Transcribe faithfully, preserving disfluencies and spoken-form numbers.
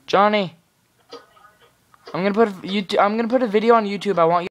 Johnny, I'm gonna put a YouTube, I'm gonna put a video on YouTube. I want you